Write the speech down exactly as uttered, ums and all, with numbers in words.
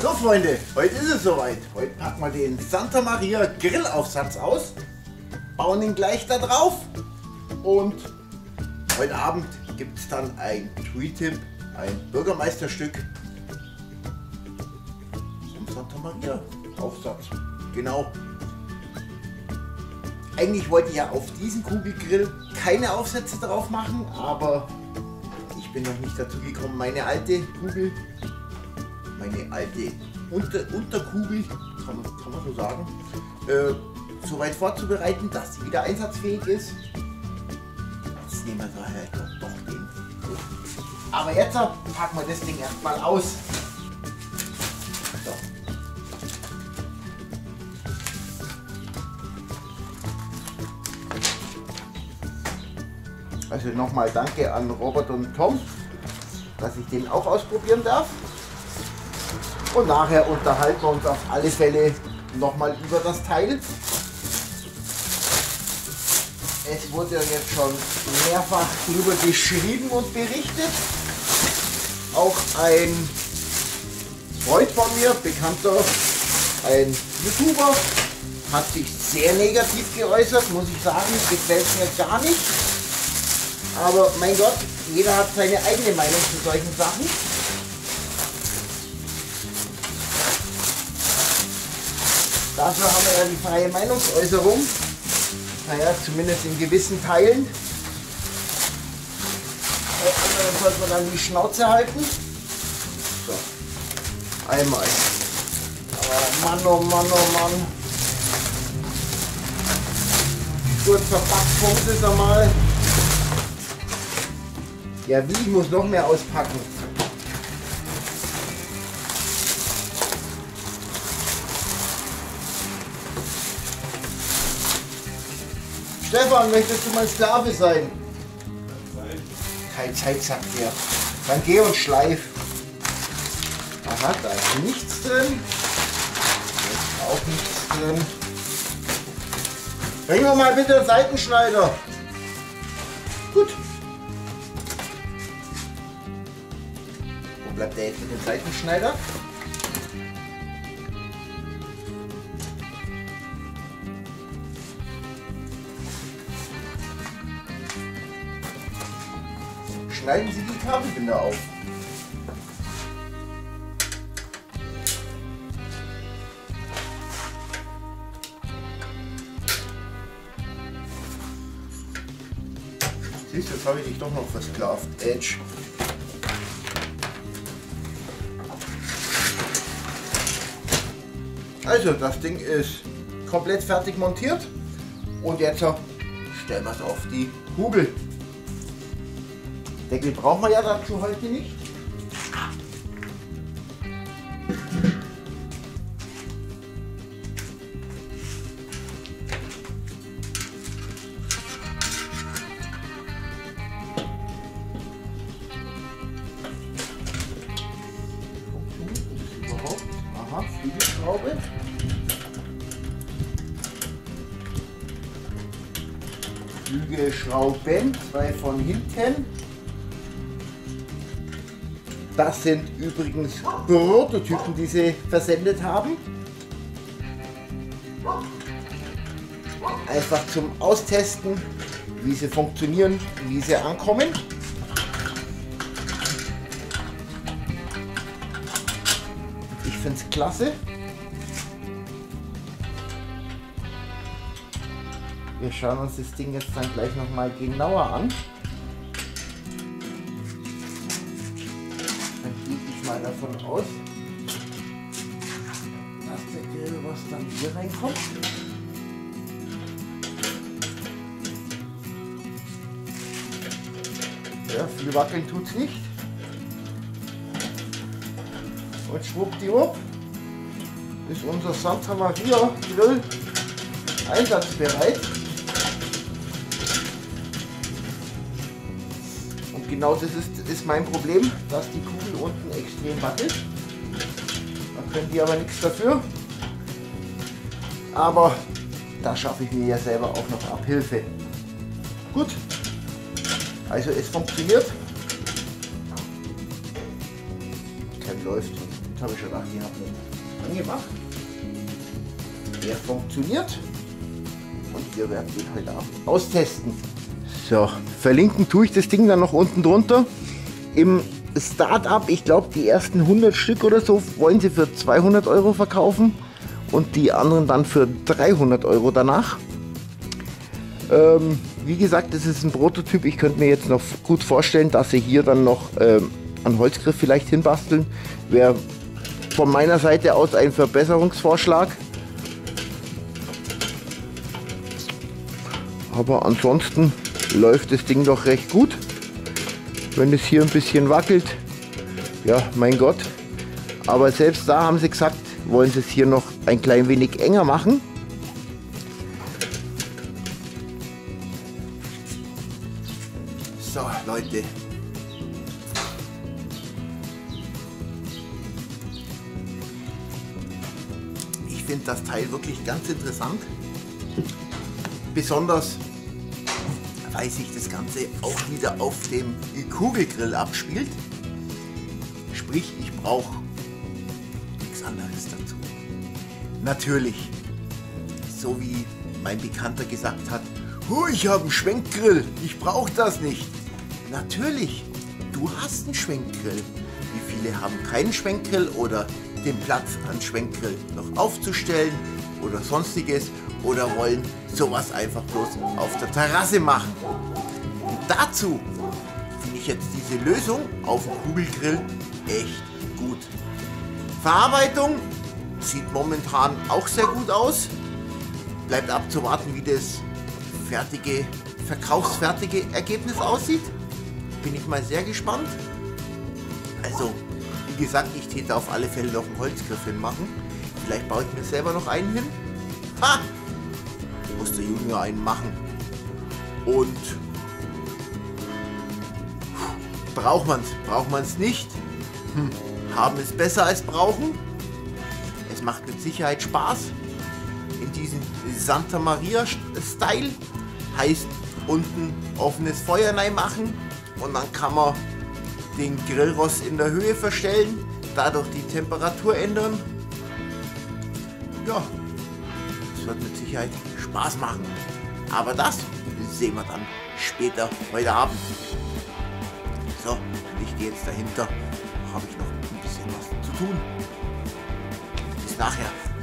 So Freunde, heute ist es soweit. Heute packen wir den Santa Maria Grillaufsatz aus, bauen ihn gleich da drauf und heute Abend gibt es dann ein Tree-Tip, ein Bürgermeisterstück zum Santa Maria Aufsatz. Genau. Eigentlich wollte ich ja auf diesen Kugelgrill keine Aufsätze drauf machen, aber ich bin noch nicht dazu gekommen, meine alte Kugel, meine alte Unter Unterkugel, kann man, kann man so sagen, äh, so weit vorzubereiten, dass sie wieder einsatzfähig ist. Jetzt nehmen wir daher doch, doch den. Aber jetzt packen wir das Ding erstmal aus. So. Also nochmal danke an Robert und Tom, dass ich den auch ausprobieren darf. Und nachher unterhalten wir uns auf alle Fälle nochmal über das Teil. Es wurde ja jetzt schon mehrfach darüber geschrieben und berichtet. Auch ein Freund von mir, bekannter, ein YouTuber, hat sich sehr negativ geäußert, muss ich sagen, gefällt mir gar nicht. Aber mein Gott, jeder hat seine eigene Meinung zu solchen Sachen. Dafür haben wir ja die freie Meinungsäußerung. Naja, zumindest in gewissen Teilen. Bei anderen sollte man dann die Schnauze halten. So, einmal. Oh Mann, oh Mann, oh Mann. Gut verpackt, Punkt ist einmal. Ja, wie? Ich muss noch mehr auspacken. Stefan, möchtest du mein Sklave sein? Keine Zeit, sagt er. Dann geh und schleif. Aha, da ist nichts drin. Da ist auch nichts drin. Bringen wir mal bitte einen Seitenschneider. Gut. Wo bleibt der jetzt mit dem Seitenschneider? Schneiden Sie die Kabelbinder auf. Siehst du, jetzt habe ich dich doch noch versklavt. Edge. Also, das Ding ist komplett fertig montiert und jetzt stellen wir es auf die Kugel. Deckel brauchen wir ja dazu heute nicht. Überhaupt. Aha, Flügelschraube. Flügelschrauben, zwei von hinten. Das sind übrigens Prototypen, die sie versendet haben. Einfach zum Austesten, wie sie funktionieren, wie sie ankommen. Ich finde es klasse. Wir schauen uns das Ding jetzt dann gleich noch mal genauer an. Mal davon aus, dass der Grill was dann hier reinkommt. Ja, viel wackeln tut es nicht. Und schwuppdiwupp ist unser Santa Maria Grill einsatzbereit. Genau das ist, ist mein Problem, dass die Kugel unten extrem wackelt. Da können die aber nichts dafür. Aber da schaffe ich mir ja selber auch noch Abhilfe. Gut, also es funktioniert. Kein läuft. Jetzt habe ich schon gedacht, ich habe ihn angemacht. Er funktioniert. Und wir werden ihn heute Abend austesten. So, verlinken tue ich das Ding dann noch unten drunter. Im Start-up, ich glaube die ersten hundert Stück oder so, wollen sie für zweihundert Euro verkaufen. Und die anderen dann für dreihundert Euro danach. Ähm, wie gesagt, das ist ein Prototyp. Ich könnte mir jetzt noch gut vorstellen, dass sie hier dann noch ähm, einen Holzgriff vielleicht hinbasteln. Wäre von meiner Seite aus ein Verbesserungsvorschlag. Aber ansonsten läuft das Ding doch recht gut. Wenn es hier ein bisschen wackelt, ja, mein Gott. Aber selbst da haben sie gesagt, wollen sie es hier noch ein klein wenig enger machen. So, Leute. Ich finde das Teil wirklich ganz interessant. Besonders, weil sich das Ganze auch wieder auf dem Kugelgrill abspielt. Sprich, ich brauche nichts anderes dazu. Natürlich, so wie mein Bekannter gesagt hat, oh, ich habe einen Schwenkgrill, ich brauche das nicht. Natürlich, du hast einen Schwenkgrill. Wie viele haben keinen Schwenkgrill oder den Platz an Schwenkgrill noch aufzustellen oder sonstiges oder wollen sowas einfach bloß auf der Terrasse machen. Und dazu finde ich jetzt diese Lösung auf dem Kugelgrill echt gut. Verarbeitung sieht momentan auch sehr gut aus. Bleibt abzuwarten, wie das fertige, verkaufsfertige Ergebnis aussieht. Bin ich mal sehr gespannt. Also, wie gesagt, ich täte auf alle Fälle noch einen Holzgriff hinmachen. Vielleicht baue ich mir selber noch einen hin. Ha! Muss der Junior einen machen. Und braucht man es? Braucht man es nicht? Hm. Haben ist besser als brauchen. Es macht mit Sicherheit Spaß. In diesem Santa Maria Style. Heißt unten offenes Feuer rein machen. Und dann kann man den Grillrost in der Höhe verstellen. Dadurch die Temperatur ändern. Ja. Das wird mit Sicherheit Spaß machen. Aber das sehen wir dann später heute Abend. So, ich gehe jetzt dahinter. Habe ich noch ein bisschen was zu tun. Bis nachher.